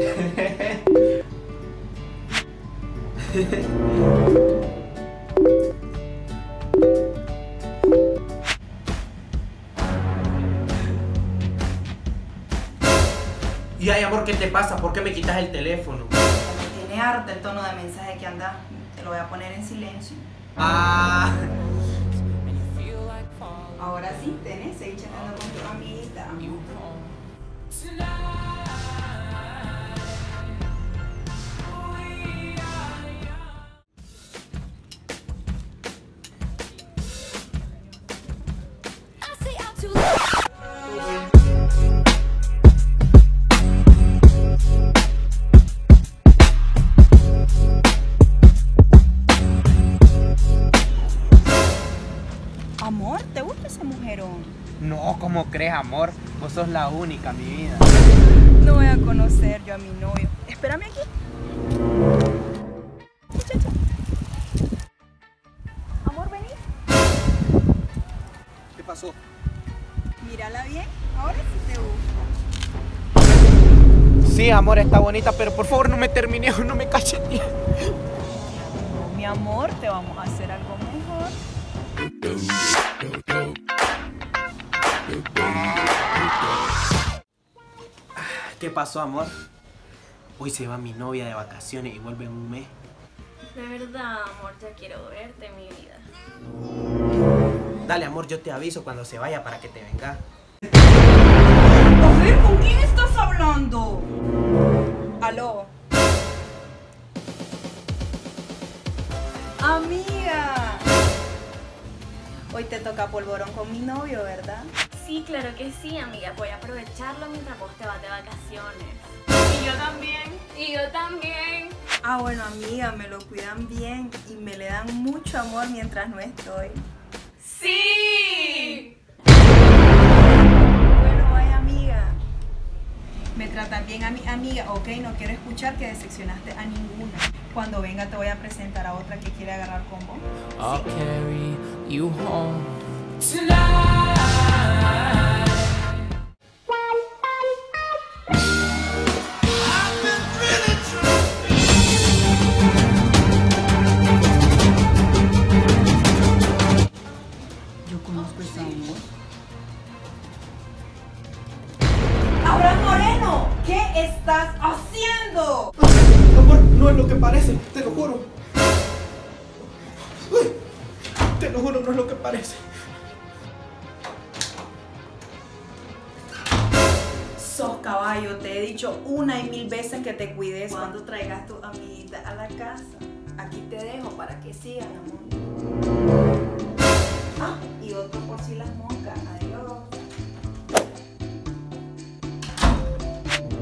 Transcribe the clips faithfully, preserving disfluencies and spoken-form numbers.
Y ay, amor, ¿qué te pasa? ¿Por qué me quitas el teléfono? Me tiene harta el tono de mensaje que anda. Te lo voy a poner en silencio. Ah. Ahora sí, tenés, seguí chateando con tu amiguita. Amor, ¿te gusta ese mujerón? No, ¿cómo crees, amor? Vos sos la única, mi vida. No voy a conocer yo a mi novio. Espérame aquí. Muchacha. Amor, vení. ¿Qué pasó? Mírala bien. Ahora sí te gusta. Sí, amor, está bonita, pero por favor no me termines, no me cachetees. No, mi amor, te vamos a hacer algo mejor. ¿Qué pasó, amor? Hoy se va mi novia de vacaciones y vuelve en un mes. De verdad, amor, ya quiero verte, mi vida. Dale, amor, yo te aviso cuando se vaya para que te vengas. A ver, ¿con quién estás hablando? Aló. Amiga. Hoy te toca polvorón con mi novio, ¿verdad? Sí, claro que sí, amiga. Voy a aprovecharlo mientras vos te vas de vacaciones. Y yo también. Y yo también. Ah, bueno, amiga, me lo cuidan bien y me le dan mucho amor mientras no estoy. ¡Sí! Bueno, vaya, amiga. Me tratan bien a mi amiga, ok, no quiero escuchar que decepcionaste a ninguna. Cuando venga te voy a presentar a otra que quiere agarrar con vos. I'll Sí. carry you home tonight. Yo conozco esa voz. ¡Abraham Moreno! ¿Qué estás haciendo? Amor, no es lo que parece, te lo juro. Uy, te lo juro, no es lo que parece. Sos caballo, te he dicho una y mil veces que te cuides cuando traigas tu amiguita a la casa. Aquí te dejo para que sigan, amor. Ah, y otro por si las moscas. Adiós.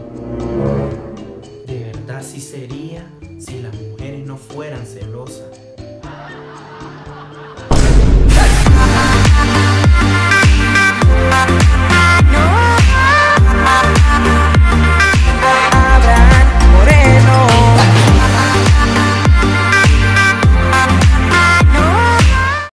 De verdad sí sería si las mujeres no fueran celosas.